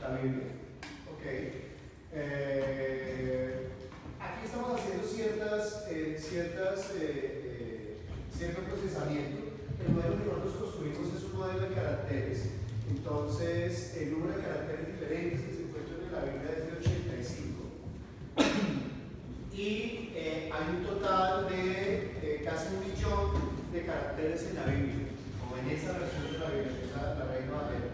La Biblia. Ok. Aquí estamos haciendo cierto procesamiento. El modelo que nosotros construimos es un modelo de caracteres. Entonces, el número de caracteres diferentes que se encuentran en la Biblia es de 85. Y hay un total de casi 1 millón de caracteres en la Biblia, o en esa versión de la Biblia, que es la Reina Valera.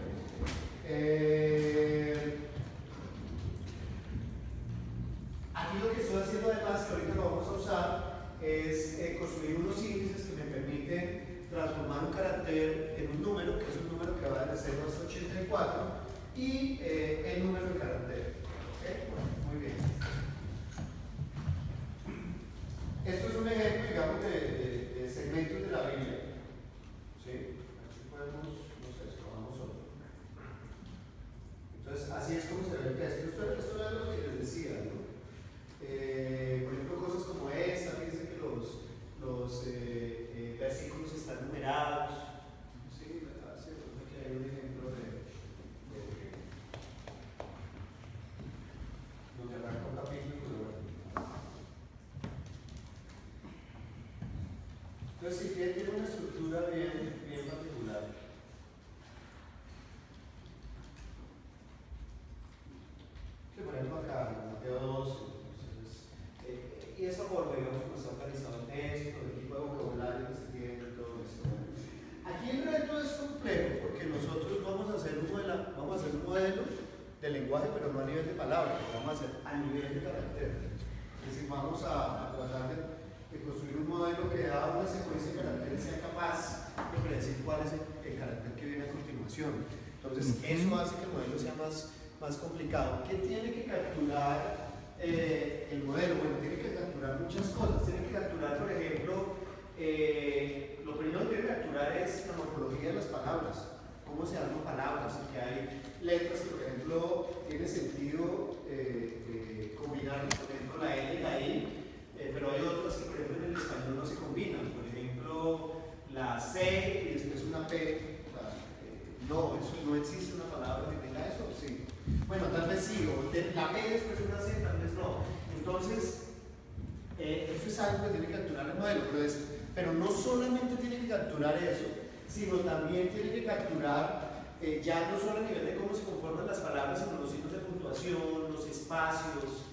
Aquí lo que estoy haciendo además, que ahorita lo vamos a usar, es construir unos índices que me permiten transformar un carácter en un número, que es un número que va desde 0 hasta 84, y el número de carácter. ¿Okay? Bueno, muy bien. Esto es un ejemplo, digamos, de segmentos de la Biblia. ¿Sí? Aquí podemos, no sé, escogamos otro. Entonces, así es como se ve el texto. Esto era lo que les decía, ¿no? Por ejemplo, cosas como esta, fíjense que los versículos están numerados. ¿Sí? Aquí hay un ejemplo donde arranca un capítulo. Entonces, si tiene una estructura bien particular. Que por ejemplo acá, en Mateo 12, y esa forma, digamos, como está organizado el texto, el tipo de vocabulario que se tiene, todo esto. Aquí el reto es complejo porque nosotros vamos a hacer un modelo de lenguaje, pero no a nivel de palabras, lo vamos a hacer a nivel de carácter. Es decir, vamos a tratar de construir un modelo que da una secuencia de caracteres sea capaz de predecir cuál es el carácter que viene a continuación. Entonces, eso hace que el modelo sea más complicado. ¿Qué tiene que capturar el modelo? Bueno, tiene que capturar muchas cosas. Tiene que capturar, por ejemplo, lo primero que tiene que capturar es la morfología de las palabras. Cómo se arman palabras, que hay letras que, por ejemplo, tiene sentido combinar, por ejemplo, la L y la I, pero hay otras que, por ejemplo, en el español no se combinan. Por ejemplo, la C y después una P. No, eso no existe una palabra que tenga eso, sí. Bueno, tal vez sí, o la P después una C, tal vez no. Entonces, eso es algo que tiene que capturar el modelo, pero no solamente tiene que capturar eso, sino también tiene que capturar ya no solo a nivel de cómo se conforman las palabras, sino los signos de puntuación, los espacios,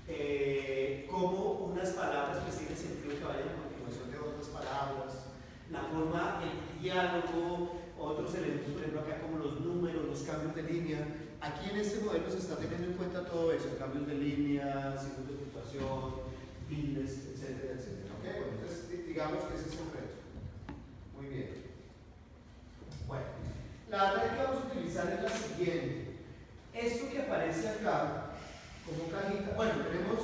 cómo unas palabras pues tienen sentido que vayan a continuación de otras palabras, la forma, el diálogo, otros elementos, por ejemplo acá como los números, los cambios de línea. Aquí en este modelo se está teniendo en cuenta todo eso, cambios de línea, signos de puntuación, tildes, etcétera, etcétera. ¿Okay? Bueno, entonces digamos que ese es el reto. Muy bien. Bueno, la red que vamos a utilizar es la siguiente. Esto que aparece acá como cajita, bueno, tenemos,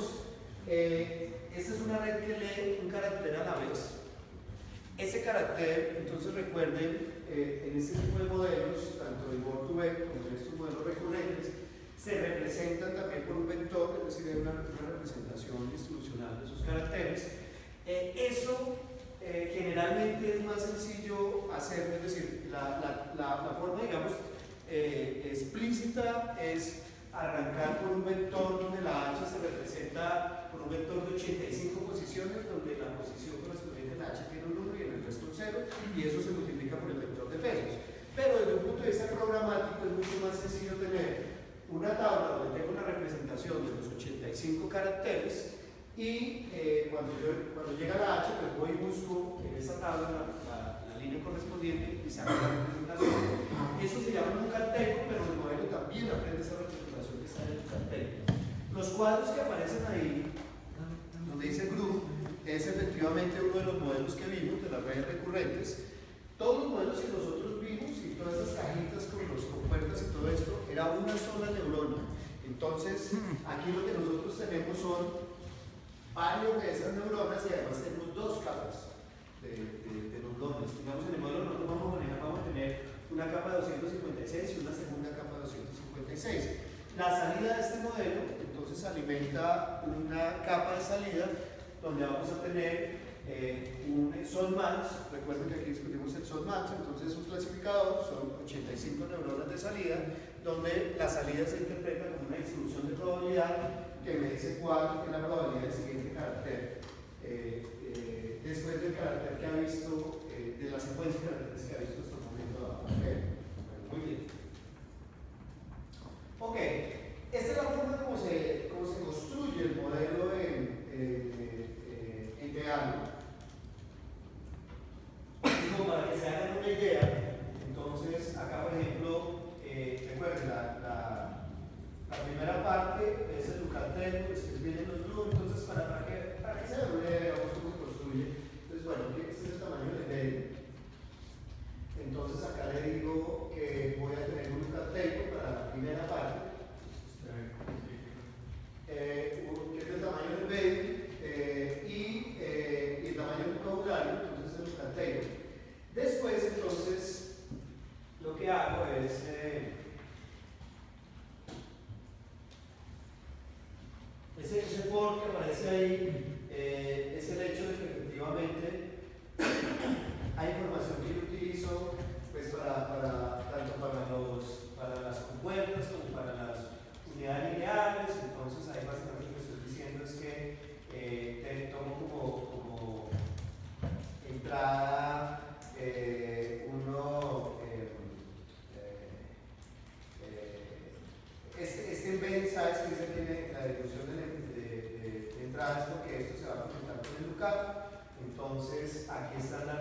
esta es una red que lee un carácter a la vez. Ese carácter, entonces recuerden, en este tipo de modelos, tanto en Word2Vec como en estos modelos recurrentes, se representan también por un vector, es decir, hay una representación distribucional de esos caracteres. Eso generalmente es más sencillo hacerlo, es decir, la forma, digamos, explícita es arrancar por un vector donde la H se representa por un vector de 85 posiciones, donde la posición correspondiente a la H tiene un 1 y en el resto un 0, y eso se multiplica por el vector de pesos. Pero desde un punto de vista programático es mucho más sencillo tener una tabla donde tengo una representación de los 85 caracteres y cuando llega la H, pues voy y busco en esa tabla la línea correspondiente y saco la representación. Eso se llama un cartel, pero el modelo también aprende esa representación que está en el cartel. Los cuadros que aparecen ahí, donde dice group, es efectivamente uno de los modelos que vimos de las redes recurrentes. Todos los modelos que nosotros vimos y todas esas cajitas con los compuertas y todo esto, era una sola neurona. Entonces, aquí lo que nosotros tenemos son varios de esas neuronas y además tenemos dos capas de neuronas. Digamos, en el modelo nosotros vamos a tener una capa de 256 y una segunda capa de 256. La salida de este modelo, entonces, alimenta una capa de salida donde vamos a tener un softmax. Recuerden que aquí discutimos el softmax, entonces un clasificador, son 85 neuronas de salida, donde la salida se interpreta como una distribución de probabilidad que me dice cuál es la probabilidad del siguiente carácter después del carácter que ha visto, de la secuencia de caracteres que ha visto hasta el momento dado. Okay. Bueno, muy bien. Ok, esta es la forma como se construye el modelo en Teano. Como para que se hagan una idea, entonces acá por ejemplo, recuerden, la primera parte es el Yucatán, después vienen los grupos, entonces para que se hagan una idea de cómo se construye. Entonces bueno, este es el tamaño del medio. Entonces acá le digo que voy a tener un Yucatán para la primera parte, que es el tamaño del medio y el tamaño del vocabulario, entonces el Yucatán. Después, entonces, lo que hago es ese for que aparece ahí es el hecho de que efectivamente hay información que yo utilizo pues, tanto para las compuertas como para las unidades lineales. Entonces, ahí básicamente lo que estoy diciendo es que te tomo como entrada este embedded size que se tiene la distribución de entradas, porque esto se va a conectar con el lookup. Entonces aquí están las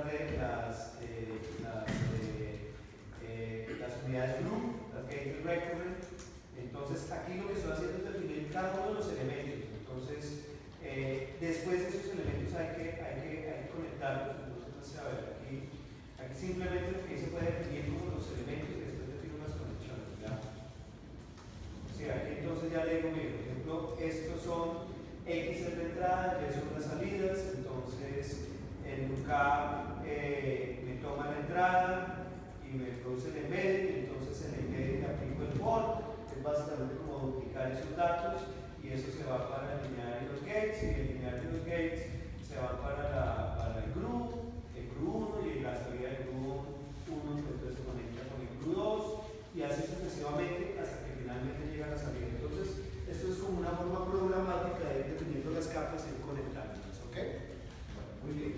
unidades group, las gate recurrent. Entonces aquí lo que estoy haciendo es definir cada uno de los elementos. Entonces después de esos elementos hay que conectarlos. Entonces a ver, aquí simplemente lo que se puede definir como los elementos y después defino las conexiones, ¿ya? O sea, aquí entonces ya le digo, mira, por ejemplo, estos son X es la entrada, Y son las salidas. Entonces el lookup me toma la entrada y me produce el embedding. Entonces en el embedding aplico el for, que es básicamente como duplicar esos datos, y eso se va para el lineal de los gates, y el lineal de los gates se va para el group 1 y la salida del group 1, entonces se conecta con el group 2 y así sucesivamente hasta que finalmente llega a la salida. Entonces esto es como una forma programática de ir definiendo las capas y conectándolas, ¿ok? Bueno, muy bien.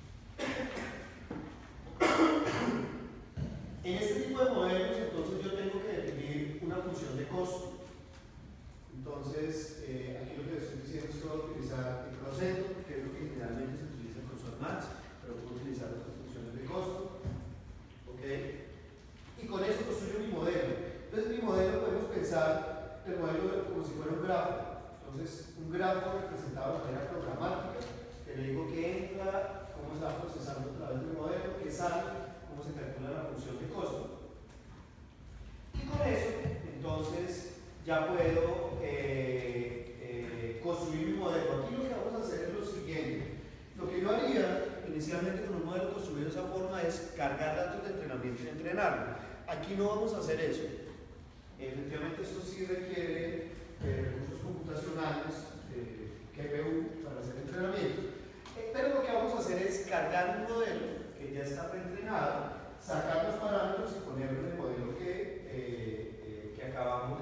En este tipo de modelos, entonces yo tengo que definir una función de costo. Entonces, aquí lo que estoy diciendo es que voy a utilizar el crossover, que es lo que generalmente se utiliza en crossover max, pero puedo utilizar otras funciones de costo. ¿Ok? Y con eso construyo mi modelo. Entonces, mi modelo podemos pensar el modelo como si fuera un grafo. Entonces, un grafo representado de manera programática, que le digo que entra, cómo se va procesando a través del modelo, que sale, cómo se calcula la función de costo. Y con eso, entonces, ya puedo construir mi modelo. Aquí lo que vamos a hacer es lo siguiente. Lo que yo haría inicialmente con un modelo construido de esa forma es cargar datos de entrenamiento y entrenarlo. Aquí no vamos a hacer eso. Efectivamente, esto sí requiere recursos computacionales, GPU para hacer entrenamiento. Pero lo que vamos a hacer es cargar un modelo que ya está preentrenado, sacar los parámetros y ponerlo en el modelo que acabamos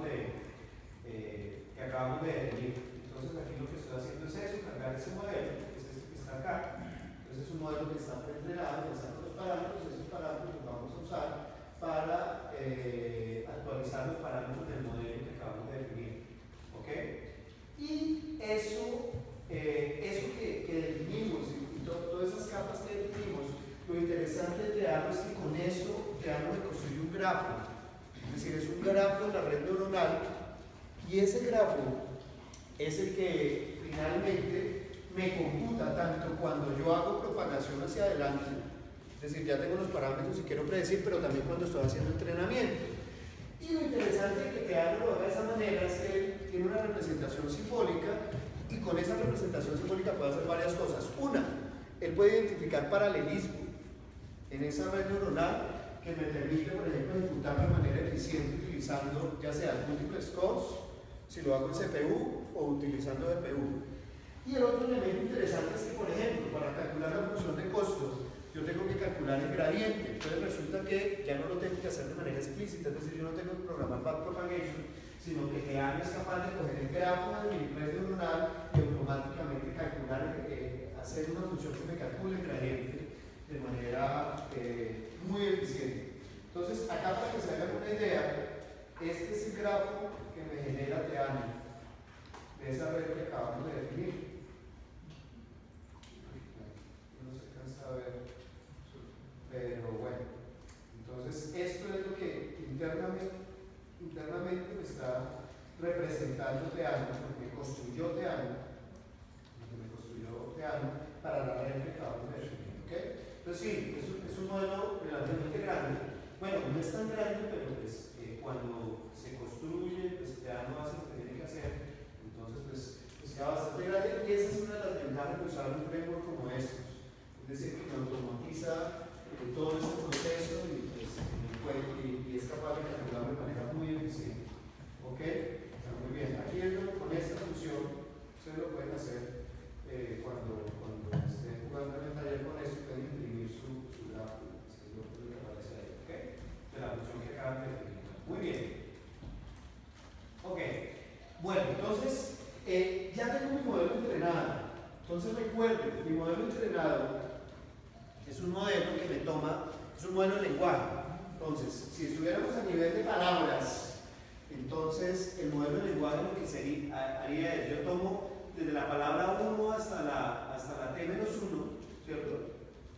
de definir. Entonces aquí lo que estoy haciendo es eso, cargar ese modelo, que es este que está acá. Entonces es un modelo que está preentrenado, que saca los parámetros, y esos parámetros los vamos a usar para actualizar los parámetros del modelo que acabamos de definir. ¿Ok? Y eso que definimos y todas esas capas que definimos, lo interesante de Teano es que con eso Teano me construye un grafo. Es decir, es un grafo de la red neuronal, y ese grafo es el que finalmente me computa tanto cuando yo hago propagación hacia adelante, es decir, ya tengo los parámetros y quiero predecir, pero también cuando estoy haciendo entrenamiento. Y lo interesante de que Teano lo haga de esa manera es que él tiene una representación simbólica, y con esa representación simbólica puede hacer varias cosas. Una, él puede identificar paralelismo en esa red neuronal que me permite, por ejemplo, ejecutar de manera eficiente utilizando ya sea múltiples cores, si lo hago en CPU o utilizando GPU. Y el otro elemento interesante es que, por ejemplo, para calcular la función de costo, yo tengo que calcular el gradiente. Entonces resulta que ya no lo tengo que hacer de manera explícita, es decir, yo no tengo que programar backpropagation, sino que Teano es capaz de coger el grafo de mi red neuronal y automáticamente calcular, hacer una función que me calcule el gradiente de manera muy eficiente. Entonces, acá para que se hagan una idea, este es el grafo que me genera Teano de esa red que acabamos de definir. No se alcanza a ver, pero bueno. Entonces, esto es lo que internamente me está representando Teano, porque construyó Teano, para la red que acabamos de definir. ¿Okay? Entonces, sí, es un modelo relativamente grande. Bueno, no es tan grande, pero pues, cuando se construye, pues Teano hace lo que tiene que hacer. Entonces, pues ya bastante grande, y esa es una de las ventajas de usar un framework como estos. Es decir, que automatiza todo este proceso y, pues, y es capaz de calcularlo de manera muy eficiente. ¿Ok? Muy bien. Aquí con esta función, ustedes lo pueden hacer cuando estén jugando en el taller con esto, pueden imprimir su gráfico, que es lo que aparece ahí. ¿Ok? De la función que acaban de definir. Muy bien. Ok. Bueno, entonces, ya tengo mi modelo entrenado. Entonces recuerden, mi modelo entrenado es un modelo que me toma, es un modelo de lenguaje. Entonces, si estuviéramos a nivel de palabras, entonces el modelo de lenguaje lo que haría es, yo tomo desde la palabra 1 hasta la T-1, ¿cierto?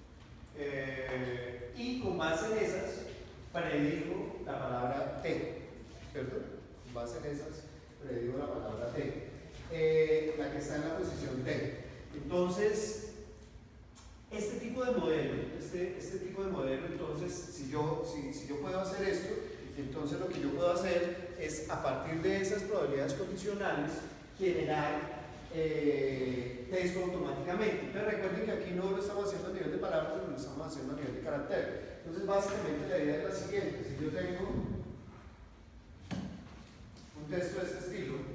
Y con base en esas, predigo la palabra T, ¿cierto? Con base en esas, predigo la palabra T, la que está en la posición T. Entonces, este tipo de modelo, entonces, si yo puedo hacer esto, entonces lo que yo puedo hacer es, a partir de esas probabilidades condicionales, generar texto automáticamente. Entonces recuerden que aquí no lo estamos haciendo a nivel de palabras, sino lo estamos haciendo a nivel de carácter. Entonces básicamente la idea es la siguiente: si yo tengo un texto de este estilo,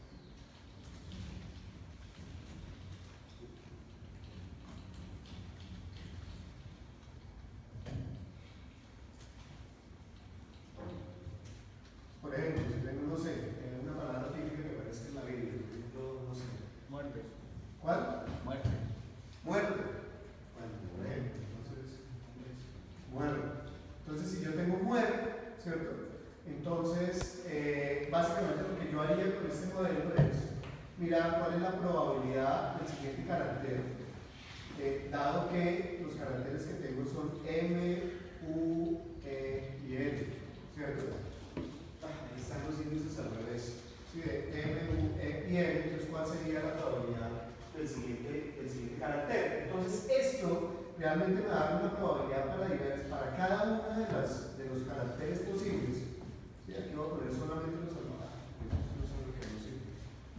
por ejemplo, si tengo, no sé, una palabra típica que aparece en la Biblia, por ejemplo, no sé, muerte. ¿cuál? Muerte. Muerte. Bueno, por ejemplo, entonces, muerte. Entonces, si yo tengo muerte, ¿cierto? Entonces, básicamente lo que yo haría con este modelo es mirar cuál es la probabilidad del siguiente carácter, dado que los caracteres que tengo son M, U, E y L, ¿cierto? Ahí están los índices al revés. ¿Sí? De M, U, E y L, entonces ¿cuál sería la probabilidad del siguiente carácter? Entonces esto realmente me da una probabilidad para cada uno de los caracteres posibles. ¿Sí? Aquí voy a poner solamente los almohadas, estos son los que no sirven.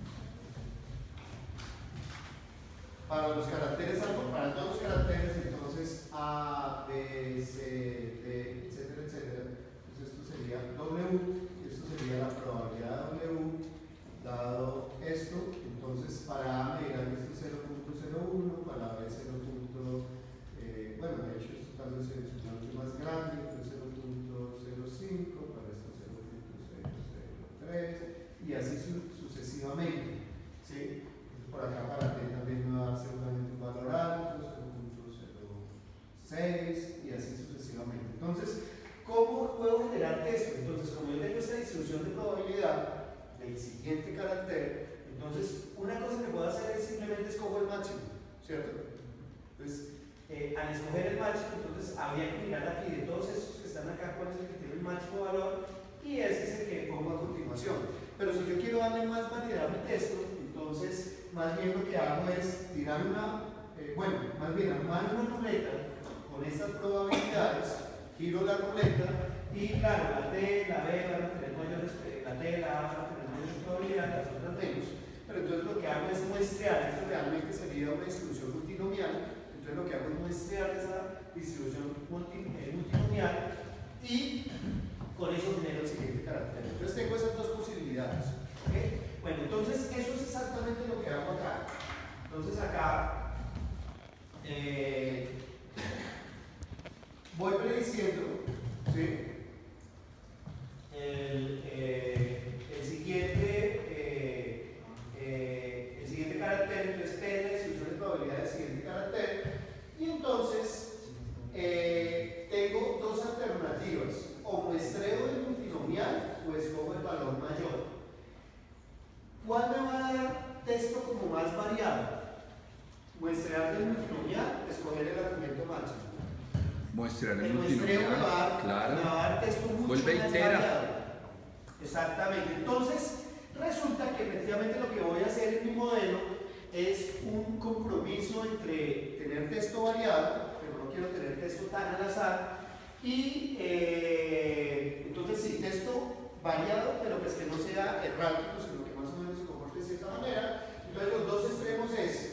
Para los caracteres, para todos los caracteres, entonces A, B, C, D, etcétera, etcétera. Entonces esto sería W, esto sería la probabilidad de W dado esto. Entonces para A me dirán que esto es 0.01, para B 0. Bueno, de hecho esto tal vez es mucho más grande, entonces 0.05, para esto 0.003 y así sucesivamente. ¿Sí? Por acá para T también me va a dar seguramente un valor alto, 0.06 y así sucesivamente. Entonces, ¿cómo puedo generar texto? Entonces, como yo tengo esta distribución de probabilidad del siguiente carácter, entonces una cosa que puedo hacer es simplemente escojo el máximo, ¿cierto? Entonces, al escoger el máximo, entonces habría que mirar aquí de todos estos que están acá cuál es el que tiene el máximo valor y ese es el que pongo a continuación. Pero si yo quiero darle más variedad a mi texto, entonces más bien lo que hago es tirar armar una ruleta con estas probabilidades, giro la ruleta y claro, la T, la B van a tener mayores, la T, la A van a tener mayores probabilidades, las otras menos. Pero entonces lo que hago es muestrear, esto realmente sería una distribución multinomial, entonces lo que hago es muestrear esa distribución multinomial y con eso genero el siguiente carácter. Entonces tengo esas dos posibilidades. ¿Okay? Bueno, entonces eso es exactamente lo que hago acá. Entonces acá voy prediciendo, ¿sí? El siguiente carácter, entonces P es la distribución de probabilidad del siguiente carácter, y entonces tengo dos alternativas: o muestreo el multinomial o escojo el valor mayor. ¿Cuál me va a dar texto como más variado? Muestrear el multinomial, escoger el argumento máximo. Muestrear el muestreo multinomial, me va claro. a dar texto mucho Vuelve más itera. variado. Exactamente. Entonces, resulta que efectivamente lo que voy a hacer en mi modelo es un compromiso entre tener texto variado, pero no quiero tener texto tan al azar, y entonces sí, texto variado, pero pues que no sea errático, sino que más o menos se comporte de cierta manera. Entonces los dos extremos es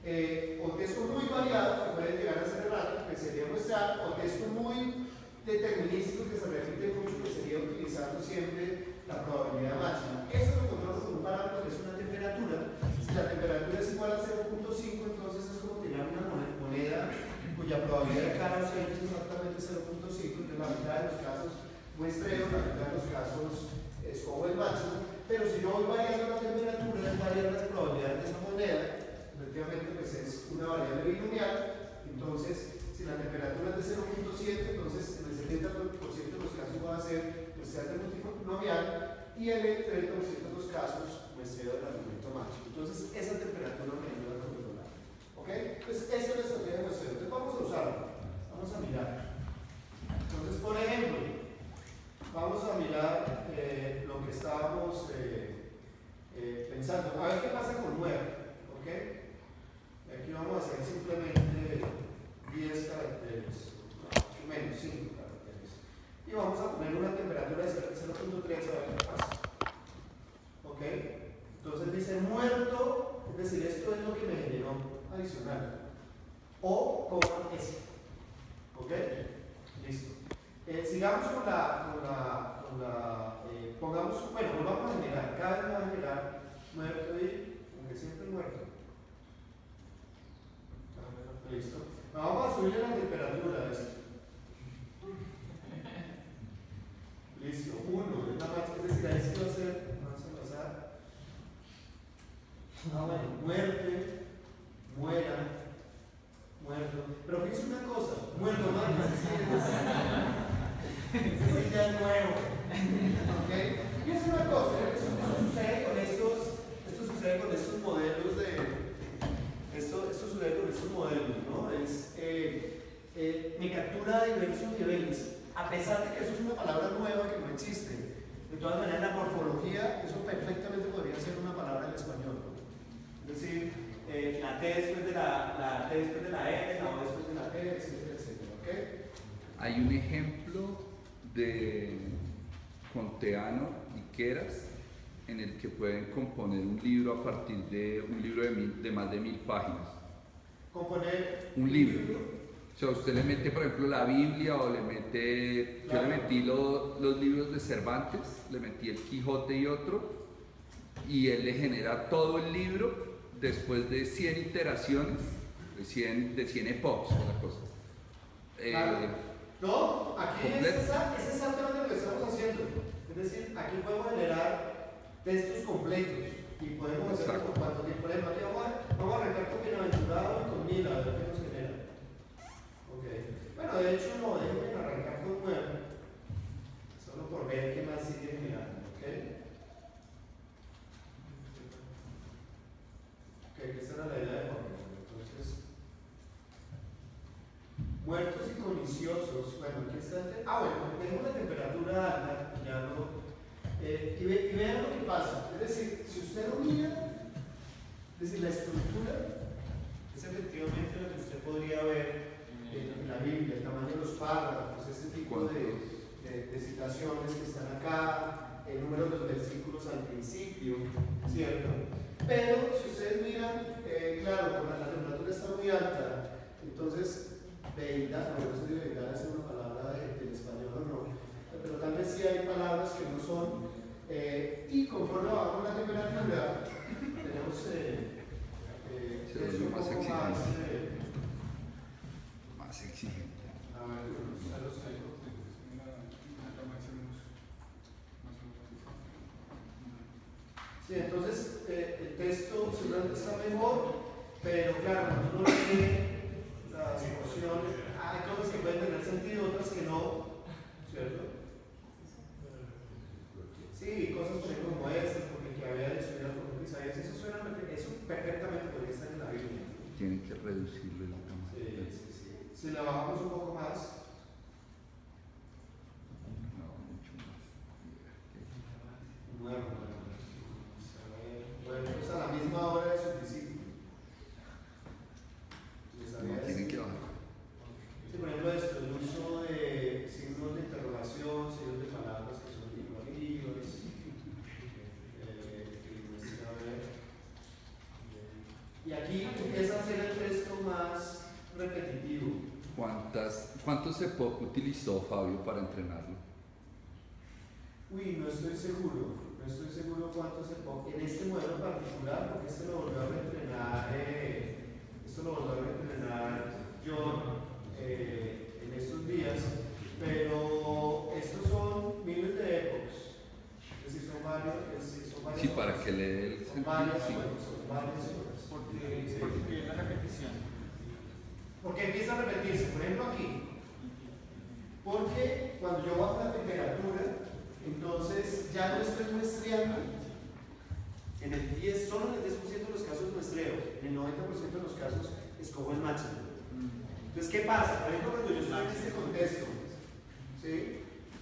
o texto muy variado, que puede llegar a ser errático, que sería muestrar, o texto muy determinístico, que se repite mucho, que sería utilizando siempre la probabilidad máxima. Eso lo controlo con un parámetro que es una temperatura. Si la temperatura es igual a 0.5, entonces es como tirar una moneda cuya probabilidad de cada océano es exactamente 0.5, entonces la mitad de los casos muestreo, la mitad de los casos escojo el máximo, pero si yo voy variando la temperatura, es variar las probabilidades de esa moneda. Efectivamente, pues es una variable binomial. Entonces, si la temperatura es de 0.7, entonces en el 70% de los casos va a ser muestreo del multinomial, y en el 30% de los casos muestreo del argumento máximo. Entonces, esa temperatura me ayuda a controlar. ¿Ok? Entonces, esta es la estrategia de muestreo. Entonces, vamos a usarla. Vamos a mirar. Entonces, por ejemplo, vamos a mirar lo que estábamos pensando. A ver qué pasa con 9. ¿Ok? Aquí vamos a hacer simplemente 10 caracteres, no, menos 5 caracteres. Y vamos a poner una temperatura de 0.3 a ver qué pasa. ¿Ok? Entonces dice muerto, es decir, esto es lo que me generó adicional. O coma S. ¿Ok? Listo. Sigamos con la pongamos, bueno, volvamos a generar. Cada vez me va a generar muerto y, aunque siempre muerto. Listo. Vamos a subirle la temperatura a esto. Listo. 1 es la máxima, es decir, ahí sí va a ser más al azar. Bueno, muerte, muera, muerto. Pero fíjense una cosa, muerto más, ese sí ya es nuevo. ¿Ok? Fíjense una cosa, esto sucede con estos modelos de. Esto sucede con estos modelos, ¿no? Me captura diversos niveles, a pesar de que eso es una palabra nueva que no existe. De todas maneras, la morfología, eso perfectamente podría ser una palabra en español, ¿no? Es decir, la T después de la T después de la N, la O después de la T, etcétera, etcétera. ¿Ok? Hay un ejemplo de Conteano y Keras en el que pueden componer un libro a partir de un libro de más de 1000 páginas. Componer un libro. O sea, usted le mete, por ejemplo, la Biblia o le mete. Claro. Yo le metí los libros de Cervantes, le metí el Quijote y otro, y él le genera todo el libro después de 100 iteraciones, de 100 epochs, la cosa. Claro. No, aquí es exactamente lo que estamos haciendo. Es decir, aquí podemos generar textos completos y podemos hacerlo por cuánto tiempo. Por ejemplo, aquí vamos a arrancar con bienaventurado y con 1000 a ver qué nos genera. Ok. Bueno, de hecho, no, déjenme arrancar con 9, solo por ver qué más sigue generando. Ok. Ok, esta era la idea de Jorge. Entonces, muertos y codiciosos. Bueno, aquí está. Bueno, tengo una temperatura alta, ya no. Y vean lo que pasa. Es decir, si usted lo mira, es decir, la estructura es efectivamente lo que usted podría ver en la Biblia, el tamaño de los párrafos, este tipo de citaciones que están acá, el número de los versículos al principio, ¿cierto? Pero si ustedes miran, claro, cuando la temperatura está muy alta, entonces, deidad, no sé si deidad es una palabra del español o no, pero tal vez sí hay palabras que no son, y conforme bajamos la temperatura, tenemos más exigente. más exigente. A ver, Sí, entonces el texto seguramente está mejor, pero claro, cuando uno lee las porciones, hay cosas que pueden tener sentido, otras que no, ¿cierto? Sí, cosas por ejemplo como estas, porque que había destruido al profeta Isaías, eso perfectamente podría estar en la Biblia. Tienen que reducirlo el tamaño. Sí. Si le bajamos un poco más. No, mucho más. Bueno, pues a la misma hora de su discípulo. No, tienen que bajar. Sí, por ejemplo, esto, el uso de signos de interrogación, signos de palabras que son figurativas. Y aquí empieza a ser el texto más repetitivo. ¿Cuántos EPOC utilizó Fabio para entrenarlo? Uy, no estoy seguro cuántos EPOC en este modelo en particular, porque este lo volvió a reentrenar John en estos días, pero estos son miles de EPOCs, es decir, son varios. Sí, para que le dé el son varias sentido. horas, son varias horas. Porque la repetición. Porque empieza a repetirse, por ejemplo aquí. Porque cuando yo bajo la temperatura, entonces ya no estoy muestreando. Solo en el 10% de los casos muestreo, en el 90% de los casos escojo el máximo. Entonces, ¿qué pasa? Por ejemplo, cuando yo estoy en este contexto, ¿sí?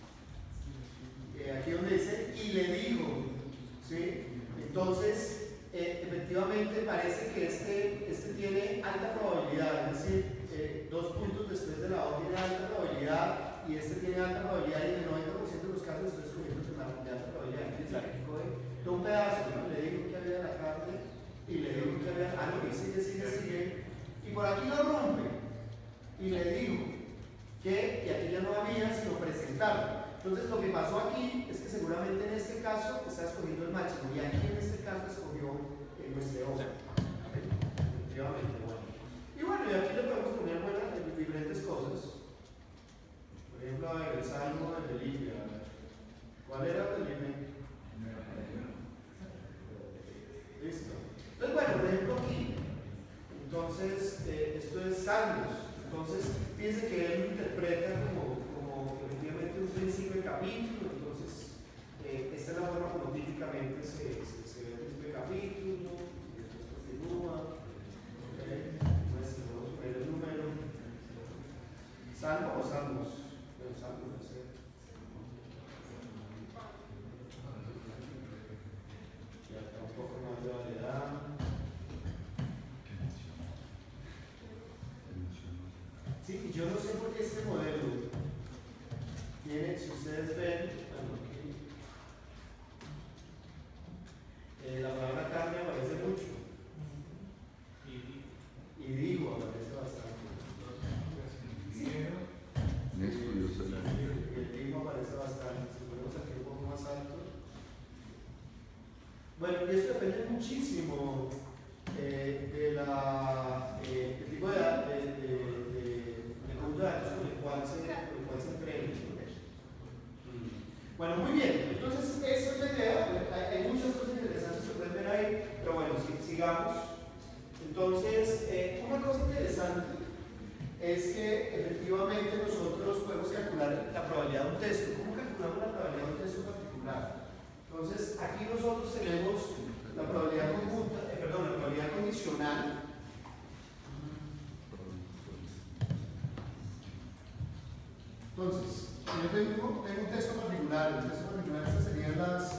Aquí donde dice, y le digo, ¿sí? Entonces, efectivamente parece que este tiene alta probabilidad, es decir, 2 puntos después de la O tiene alta probabilidad y este tiene alta probabilidad y en el 90% de los casos estoy escogiendo de alta probabilidad. Entonces aquí coge un pedazo, ¿no? Le digo que había la carne y le digo que había, no, y sigue, y por aquí lo rompe y le digo que, y aquí ya no había sino presentarlo. Entonces lo que pasó aquí es que seguramente en este caso está escogiendo el máximo y aquí en este caso escogió el muestreo. Efectivamente, bueno. Y bueno, y aquí le podemos poner diferentes cosas. Por ejemplo, a ver, el Salmo de Libia. ¿Cuál era el de Libia? Listo. Entonces, bueno, por ejemplo aquí, entonces, esto es Salmos. Entonces, fíjense que él lo interpreta como efectivamente un principio de capítulo. Entonces, esta es la forma como típicamente se ve el principio de capítulo, y después continúa. Entonces, vamos a poner el número. ¿Salmo o salmos? Bueno, salmos, no sé. Ya está un poco más de variedad. Sí, yo no sé por qué este modelo tiene, si ustedes ven, la palabra carne aparece mucho. Y digo, aparece bastante. Un estudioso de la Y el digo aparece bastante. Si ponemos aquí un poco más alto. Bueno, y esto depende muchísimo del tipo de conjunto de datos con el cual se entrena. Bueno, muy bien. Entonces, esa es la idea. Hay muchas cosas interesantes que se pueden ver ahí, pero bueno, sigamos. Entonces, una cosa interesante es que efectivamente nosotros podemos calcular la probabilidad de un texto. ¿Cómo calculamos la probabilidad de un texto particular? Entonces, aquí nosotros tenemos la probabilidad conjunta, la probabilidad condicional. Entonces, yo tengo un texto particular. El texto particular, estas serían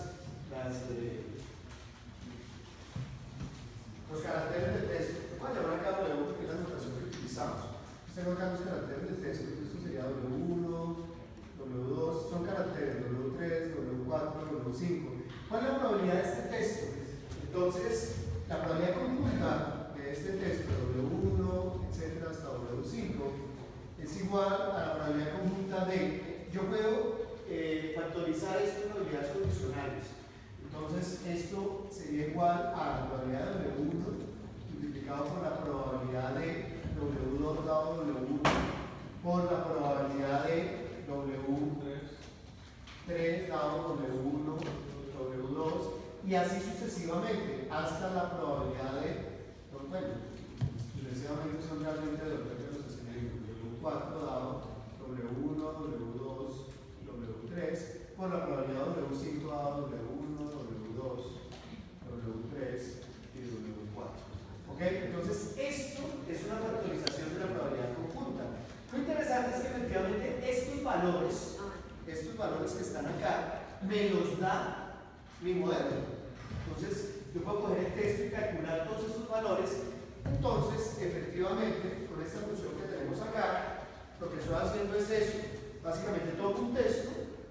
los caracteres del texto. Voy a llamar acá W porque es la notación que utilizamos. Tengo acá los caracteres del texto. Esto sería W1, W2, son caracteres W3, W4, W5. ¿Cuál es la probabilidad de este texto? Entonces, la probabilidad conjunta de este texto, W1, etcétera, hasta W5, es igual a la probabilidad conjunta de. Yo puedo factorizar esto en probabilidades condicionales. Entonces, esto sería igual a la probabilidad de W1 multiplicado por la probabilidad de W2 dado W1 por la probabilidad de W3 dado W1, W2 y así sucesivamente, hasta la probabilidad de, bueno, sucesivamente son realmente de los escenarios W4 dado W1, W2, W3, por la probabilidad W5 dado W1, W2, W3 y W4. ¿Ok? Entonces, esto es una factorización de la probabilidad conjunta. Lo interesante es que efectivamente estos valores que están acá, me los da mi modelo. Entonces, yo puedo coger el texto y calcular todos esos valores. Entonces, efectivamente, con esta función que tenemos acá, lo que estoy haciendo es eso. Básicamente tomo un texto,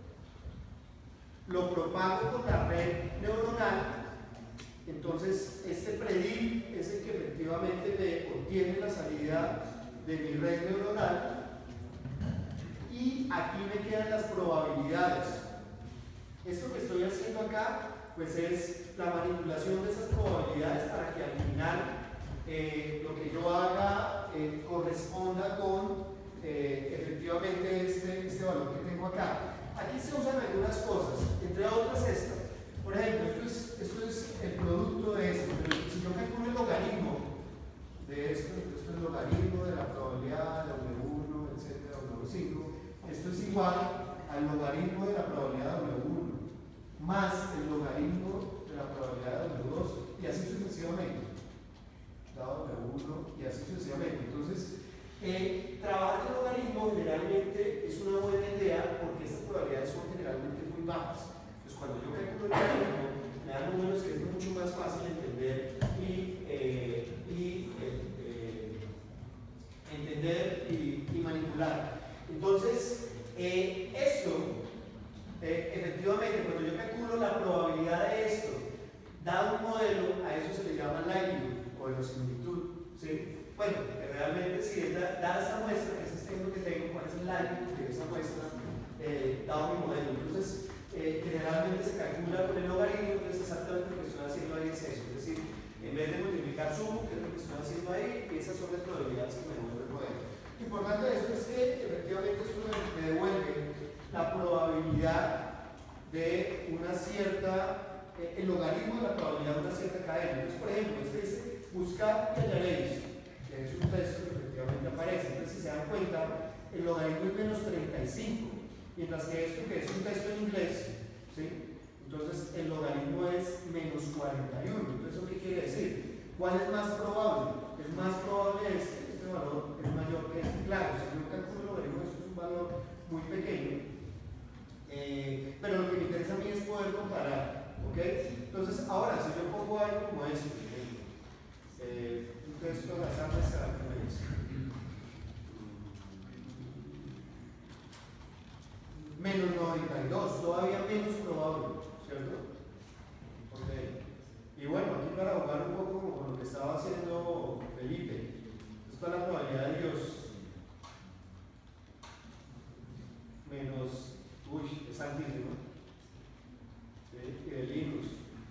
lo propago por la red neuronal. Entonces, este predil es el que efectivamente me obtiene la salida de mi red neuronal. Y aquí me quedan las probabilidades. Esto que estoy haciendo acá, pues es la manipulación de esas probabilidades para que al final lo que yo haga corresponda con efectivamente este valor que tengo acá. Aquí se usan algunas cosas, entre otras esta. Por ejemplo, esto es el producto de esto. Si yo calculo el logaritmo de esto es el logaritmo de la probabilidad de W1, etcétera, W5. Esto es igual al logaritmo de la probabilidad de W1 más el logaritmo de la probabilidad de W2 y así sucesivamente, dado W1 y así sucesivamente. Entonces, trabajar el logaritmo generalmente es una buena idea porque estas probabilidades son generalmente muy bajas. Entonces, cuando yo calculo el logaritmo, me dan números que es mucho más fácil entender y manipular. Entonces, efectivamente, cuando yo calculo la probabilidad de esto, dado un modelo, a eso se le llama likelihood o verosimilitud, ¿sí? Bueno, realmente si dada esta muestra, que es este ejemplo que tengo, cuál es el likelihood de esa muestra, dado mi modelo. Entonces, generalmente se calcula con el logaritmo, entonces exactamente lo que estoy haciendo ahí es eso, es decir, en vez de multiplicar sumo, que es lo que estoy haciendo ahí, esas son las probabilidades que me devuelve el modelo. Lo importante de esto es que efectivamente esto me devuelve la probabilidad de una cierta, el logaritmo de la probabilidad de una cierta cadena. Entonces, por ejemplo, este dice, buscar y hallaréis, que es un texto que efectivamente aparece. Entonces, si se dan cuenta, el logaritmo es menos 35, mientras que esto, que es un texto en inglés, ¿sí? Entonces, el logaritmo es menos 41. Entonces, ¿eso qué quiere decir? ¿Cuál es más probable? Es más probable este valor es mayor que este. Claro, si yo calculo el logaritmo, esto es un valor muy pequeño. Pero lo que me interesa a mí es poder comparar, ¿ok? Entonces, ahora, si yo pongo algo como esto, un texto de las artes características, menos 92, todavía menos probable, ¿cierto? Okay. Y bueno, aquí para jugar un poco con lo que estaba haciendo Felipe, esta es la probabilidad de Dios, menos, es altísimo, ¿sí? Y de Linux,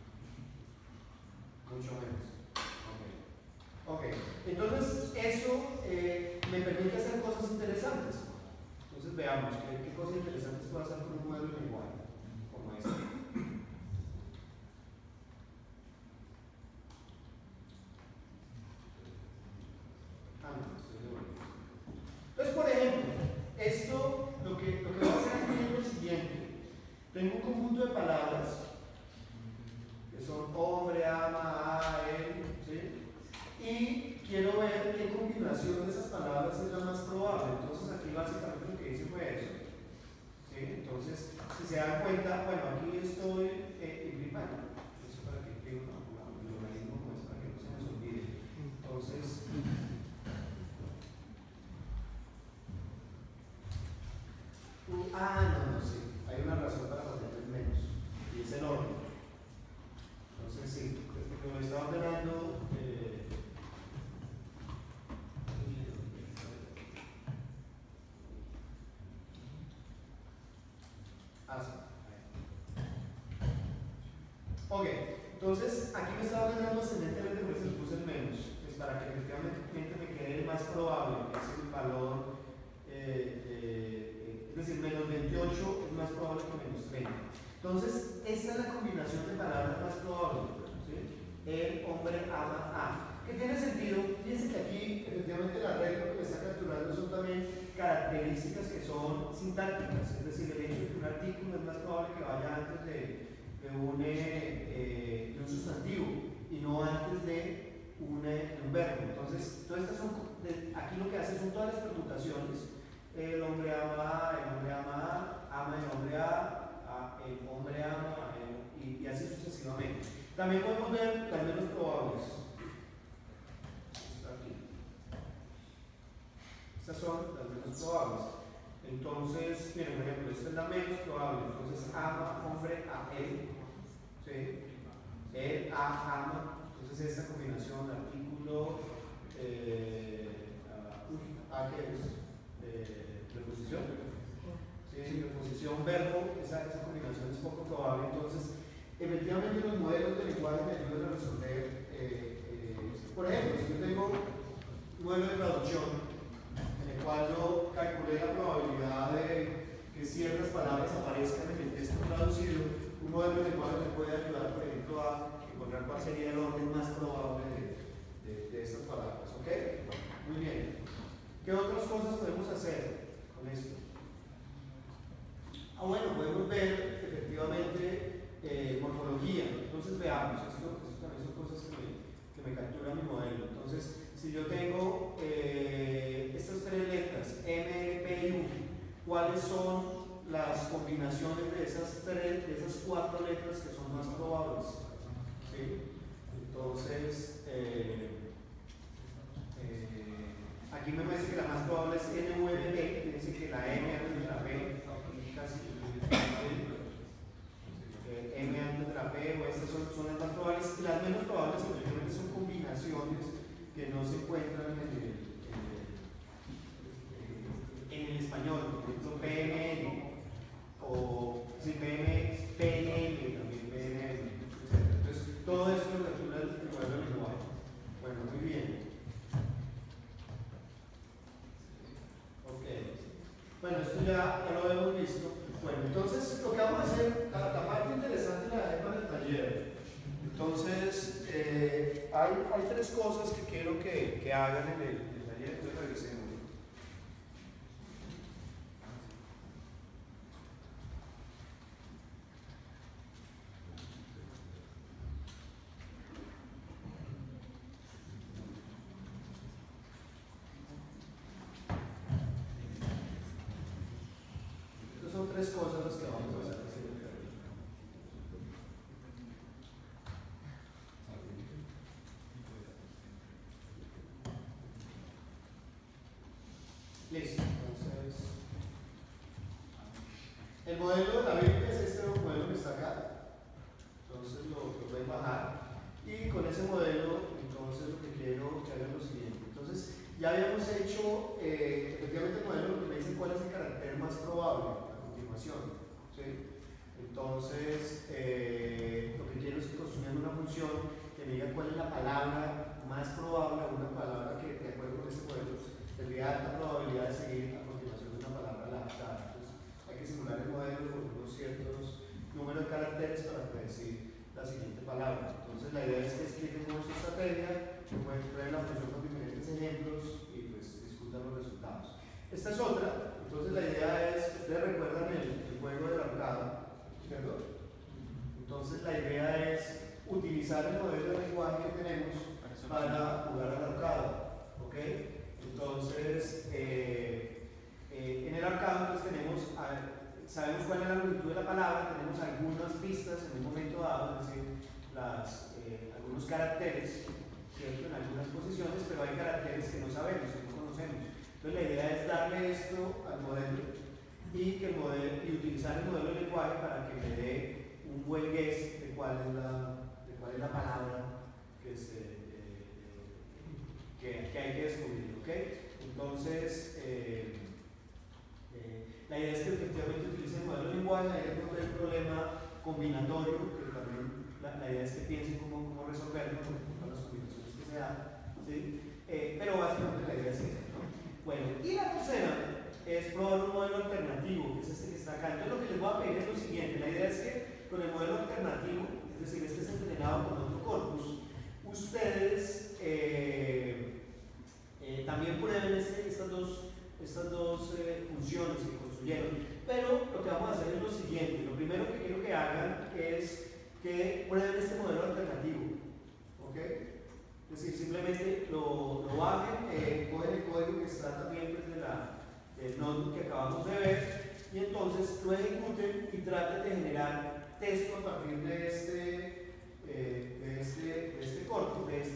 mucho menos. Ok, entonces eso me permite hacer cosas interesantes. Entonces veamos qué cosas interesantes puedo hacer con un modelo de lenguaje como este. Entonces, por ejemplo, esto lo que voy a hacer aquí es lo siguiente. Tengo un conjunto de palabras que son hombre, ama, él, ¿sí? Y quiero ver qué combinación de esas palabras es la más probable. Entonces aquí básicamente lo que hice fue eso, ¿sí? Entonces, si se dan cuenta, bueno, aquí estoy primero. Eso para que tenga un organismo como es, para que no se nos olvide. Entonces, no, sí, hay una razón para ponerle menos, y es el orden. Entonces, sí, como me está ordenando. Ok, entonces aquí me está ordenando ascendentemente, por eso le puse el menos, pues para que efectivamente me quede el más probable, que es el valor, es decir, menos 28 es más probable que menos 30. Entonces, esta es la combinación de palabras más probable el hombre ama a. ¿Qué tiene sentido? Fíjense que aquí efectivamente la regla que me está capturando son también características que son sintácticas, es decir, el hecho de que un artículo es más probable que vaya antes de un sustantivo y no antes de un verbo. Entonces, todas estas son, aquí lo que hace son todas las permutaciones. El hombre ama, el hombre ama el hombre el hombre ama, y así sucesivamente. También podemos ver las menos probables. Está aquí. Estas son las menos probables. Entonces, miren, por ejemplo, esta es la menos probable. Entonces, ama, hombre, a él. ¿Sí? Él, ama. Entonces, esta combinación, artículo, a que es preposición. ¿Sí? Preposición, verbo, esa combinación es poco probable. Entonces, efectivamente, los modelos de lenguaje me ayudan a resolver. Por ejemplo, si yo tengo un modelo de traducción en el cual yo calculé la probabilidad de que ciertas palabras aparezcan en el texto traducido, un modelo de lenguaje me puede ayudar, por ejemplo, a encontrar cuál sería el orden más probable de estas palabras. ¿Ok? Muy bien. ¿Qué otras cosas podemos hacer con esto? Bueno, podemos ver efectivamente morfología. Entonces veamos, esto también son cosas que me capturan mi modelo. Entonces, si yo tengo estas tres letras, M, L, P y U, ¿cuáles son las combinaciones de esas cuatro letras que son más probables? ¿Sí? Entonces, aquí me parece que la más probable es N, U, L, P. Fíjense que la M antes de la P, casi M antes de la P, o estas son las más probables. Las menos probables efectivamente son combinaciones que no se encuentran en el español, por ejemplo PMN o PNM también, PNM, etc. Entonces, todo esto lo captura el modelo del lenguaje. Bueno, muy bien. Ok. Bueno, esto ya lo hemos visto. Bueno, entonces lo que vamos a hacer, la parte interesante la dejé para el taller. Entonces, hay tres cosas que quiero que hagan en el taller, entonces regresemos. Estas son tres cosas las que vamos a hacer. Listo, entonces el modelo de la Biblia es este modelo que está acá. Entonces lo pueden bajar y con ese modelo entonces lo que quiero que hagan es lo siguiente. Entonces ya habíamos hecho efectivamente el modelo que me dice cuál es el carácter más probable a continuación, ¿sí? Entonces lo que quiero es que construyan una función que me diga cuál es la palabra más probable, una palabra que de acuerdo con este modelo tendría alta probabilidad de seguir a continuación de una palabra adaptada. Entonces, hay que simular el modelo con unos ciertos números de caracteres para predecir la siguiente palabra. Entonces, la idea es que expliquen su estrategia, que pueden prueben la función con diferentes ejemplos y pues discutan los resultados. Esta es otra. Entonces, la idea es, ustedes recuerdan el juego del ahorcado, ¿cierto? Entonces, la idea es utilizar el modelo de lenguaje que tenemos para jugar al ahorcado. ¿Ok? Entonces, en el ahorcado entonces sabemos cuál es la longitud de la palabra, tenemos algunas pistas en un momento dado, es decir, algunos caracteres, ¿cierto? En algunas posiciones, pero hay caracteres que no sabemos, que no conocemos. Entonces, la idea es darle esto al modelo y utilizar el modelo de lenguaje para que me dé un buen guess de cuál es la palabra que hay que descubrir, ¿ok? Entonces, la idea es que efectivamente utilicen el modelo de lenguaje, hay un problema combinatorio, que también la idea es que piensen cómo resolverlo, con las combinaciones que se dan, ¿sí? Pero básicamente la idea es esa, ¿no? Bueno, y la tercera es probar un modelo alternativo, que es este que está acá. Entonces, lo que les voy a pedir es lo siguiente: la idea es que con el modelo alternativo, es decir, este es entrenado con otro corpus, siguiente. Lo primero que quiero que hagan es que prueben este modelo alternativo. ¿Ok? Es decir, simplemente lo bajen, cogen el código que está también pues, del notebook que acabamos de ver, y entonces lo ejecuten y traten de generar texto a partir de este corto, de